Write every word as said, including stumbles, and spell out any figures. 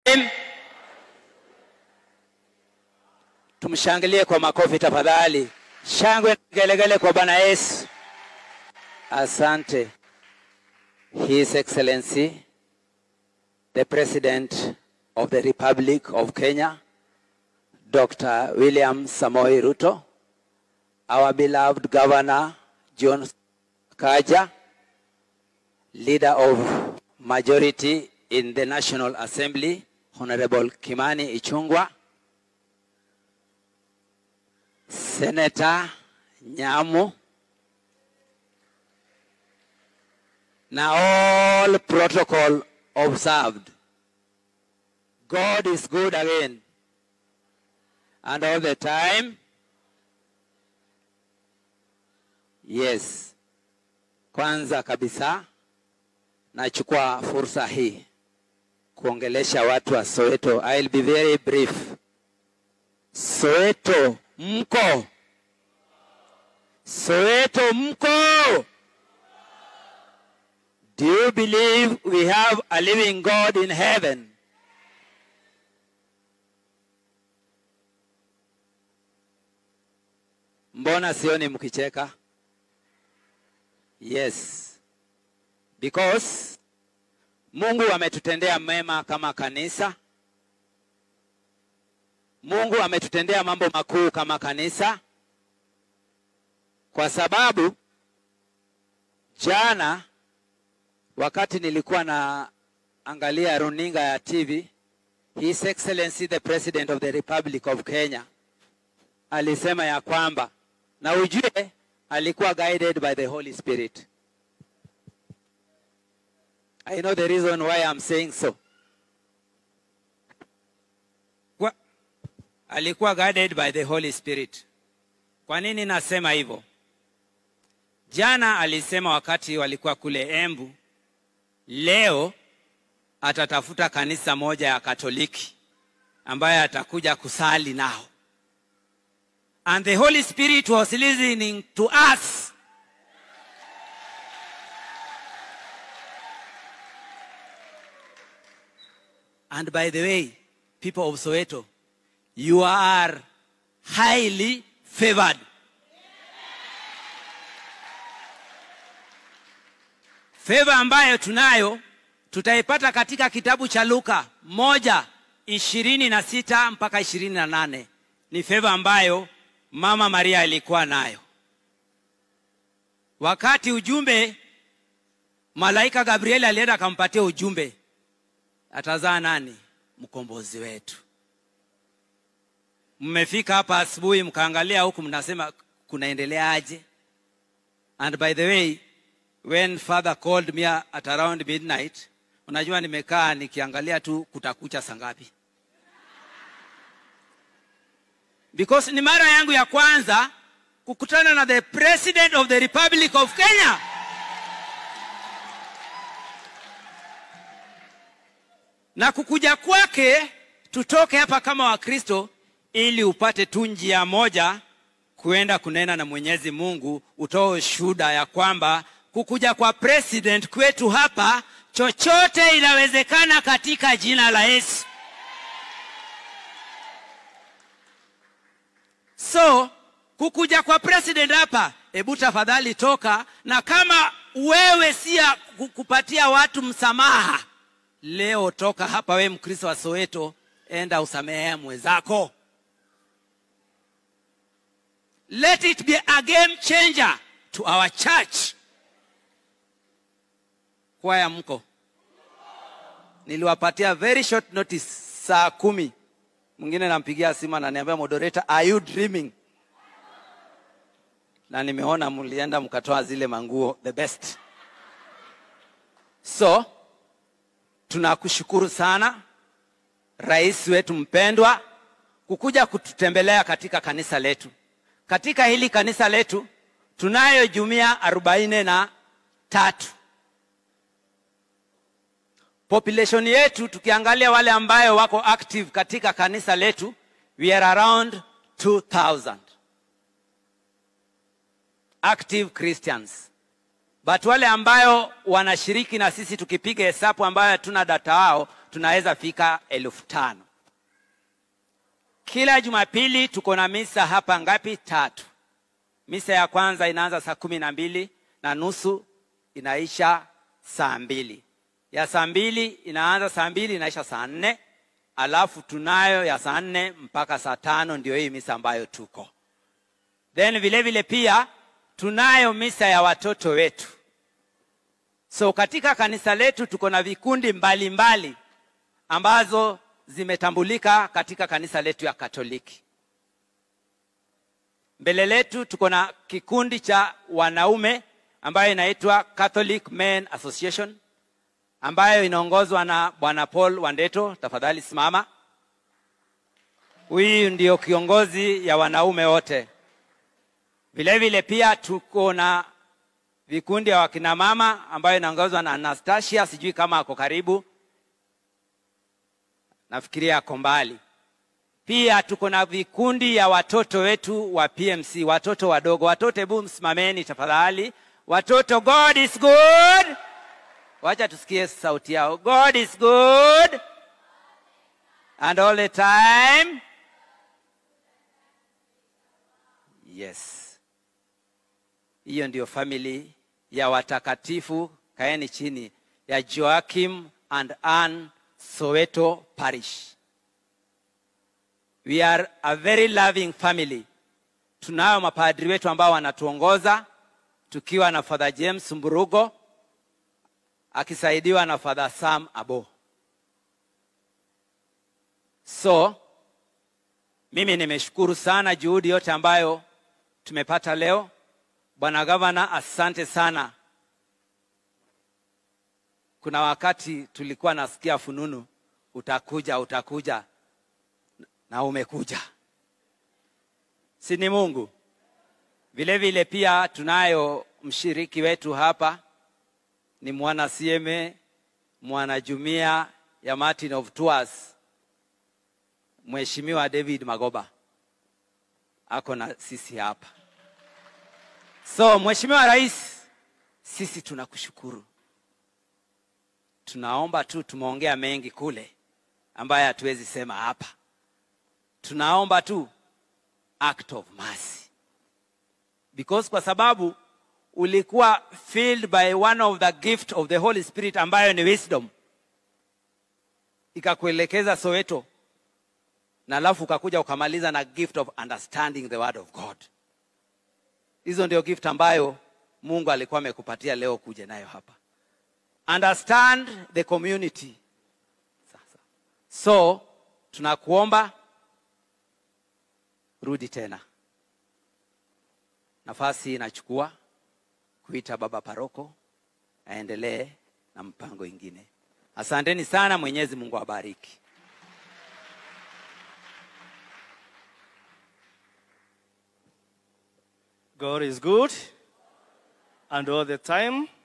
Tumshangilie kwa makofi tafadhali. Shangwe gelegele kwa Bwana Yesu. Asante. His Excellency, the President of the Republic of Kenya, Doctor William Samoei Ruto, our beloved Governor John Kaja, Leader of Majority in the National Assembly, Honorable Kimani Ichung'wah, Senator Nyamu, now all protocol observed. God is good again. And all the time, yes. Kwanza kabisa, nachukua fursa hii kuongelesha watu wa Soweto. I'll be very brief. Soweto mko. Soweto mko. Do you believe we have a living God in heaven? Mbona sioni mkicheka? Yes. Because Mungu ametutendea mema kama kanisa. Mungu ametutendea mambo makuu kama kanisa. Kwa sababu jana wakati nilikuwa na angalia runinga ya T V, His Excellency the President of the Republic of Kenya alisema ya kwamba, na ujue alikuwa guided by the Holy Spirit. I know the reason why I'm saying so. Kwa, alikuwa guided by the Holy Spirit. Kwa nini nasema hivyo? Jana alisema wakati walikuwa kule Embu, leo atatafuta kanisa moja ya Katoliki ambaye atakuja kusali nao. And the Holy Spirit was listening to us. And by the way, people of Soweto, you are highly favored. Favor ambayo tunayo, tutaipata katika kitabu cha Luka moja, ishirini na sita mpaka ishirini na nane. Ni favor ambayo Mama Maria alikuwa nayo. Wakati ujumbe, malaika Gabriel alienda akampatia ujumbe, atazaa nani? Mkombozi wetu. Mmefika hapa asubuhi mkaangalia huku mnasema kunaendelea aje? And by the way, when Father called me at around midnight, unajua nimekaa nikiangalia tu kutakucha sangapi. Because ni mara yangu ya kwanza kukutana na the President of the Republic of Kenya. Na kukuja kwake tutoke hapa kama Wakristo ili upate tu njia moja kuenda kunena na Mwenyezi Mungu, utoe shuhuda ya kwamba kukuja kwa president kwetu hapa chochote inawezekana katika jina la Yesu. So, kukuja kwa president hapa, hebu tafadhali toka, na kama wewe siya kupatia watu msamaha, leo toka hapa we Mkristo wa Soweto, enda usamehea mwenzako. Let it be a game changer to our church. Kwaya mko. Niliwapatia very short notice, saa kumi. Mwingine nampigia simu ananiambia, moderator, are you dreaming? Na nimeona mlienda mkatoa zile manguo, the best. So, tunakushukuru sana rais wetu mpendwa kukuja kututembelea katika kanisa letu. Katika hili kanisa letu tunayo jumuiya arobaini na tatu. Population yetu tukiangalia wale ambayo wako active katika kanisa letu, we are around two thousand active Christians. But wale ambayo wanashiriki na sisi tukipiga hesabu ambayo tuna data wao, tunaweza fika elfu tano. Kila Jumapili tuko na misa hapa ngapi? Tatu. Misa ya kwanza inaanza saa kumi na mbili na nusu inaisha saa mbili. Ya saa mbili inaanza saa mbili inaisha saa nne. Alafu tunayo ya saa nne mpaka saa tano, ndio hii misa ambayo tuko. Then vile vile pia tunayo misa ya watoto wetu. So katika kanisa letu tuko na vikundi mbalimbali mbali ambazo zimetambulika katika kanisa letu ya Katoliki. Mbele letu tuko na kikundi cha wanaume ambayo inaitwa Catholic Men Association, ambayo inaongozwa na Bwana Paul Wandeto. Tafadhali simama. Huyu ndio kiongozi ya wanaume wote. Vile vile pia tuko na vikundi ya wakina mama ambayo inaongozwa na Anastasia, sijui kama ako karibu. Nafikiria ako mbali. Pia tuko na vikundi ya watoto wetu wa P M C, watoto wadogo. Watoto hebu msimameni tafadhali. Watoto, God is good. Wacha tusikie sauti yao. God is good. And all the time. Yes. Hiyo ndio family ya watakatifu, kaeni chini, ya Joachim and Anne Soweto Parish. We are a very loving family. Tunao mapadri wetu ambao wanatuongoza, tukiwa na Father James Mburugo akisaidiwa na Father Sam Abo. So mimi nimeshukuru sana juhudi yote ambayo tumepata leo. Bwana Gavana, asante sana. Kuna wakati tulikuwa nasikia fununu utakuja utakuja na umekuja. Si ni Mungu? Vile vile pia tunayo mshiriki wetu hapa, ni mwana C M A, mwana jumuiya ya Martin of Tours, Mheshimiwa David Magoba. Ako na sisi hapa. So Mheshimiwa Rais, sisi tunakushukuru. Tunaomba tu, tumeongea mengi kule ambaye hatuwezi sema hapa. Tunaomba tu act of mercy. Because kwa sababu ulikuwa filled by one of the gift of the Holy Spirit ambayo ni wisdom, ikakuelekeza Soweto, na alafu ukakuja ukamaliza na gift of understanding the word of God. Hizo ndio gift ambayo Mungu alikuwa amekupatia leo kuja nayo hapa. Understand the community. So tunakuomba rudi tena. Nafasi inachukua kuita baba paroko aendelee na mpango ingine. Asanteni sana, Mwenyezi Mungu awabariki. God is good and all the time.